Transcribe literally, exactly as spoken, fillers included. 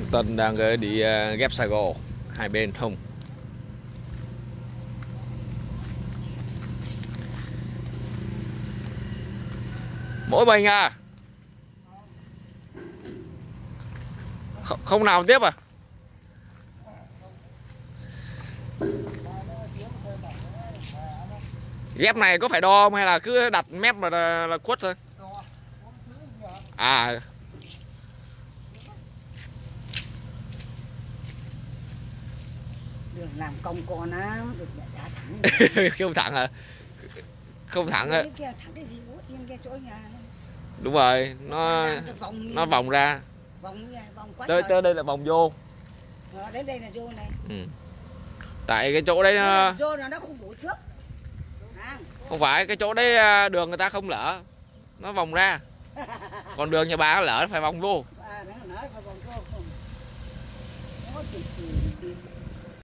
Tân đang đi ghép sago hai bên thông. Mỗi mình à? Không, không nào tiếp à? Ghép này có phải đo không hay là cứ đặt mép mà là, là quất thôi? À. Đường làm công con á, được đá thẳng. Không thẳng hả? Không thẳng hả? Kia thẳng cái gì bố tiên kia chỗ nhà. Đúng rồi, nó vòng nó vòng ra. Vòng như vòng quá tới, tới đây là vòng vô. Ờ, đến đây là vô này. Ừ. Tại cái chỗ đấy nó vô là nó không đủ thước. À. Không phải, cái chỗ đấy đường người ta không lỡ, nó vòng ra. Còn đường nhà bà nó lỡ, nó phải vòng vô. À, nó lỡ phải vòng vô không. Nó chỉ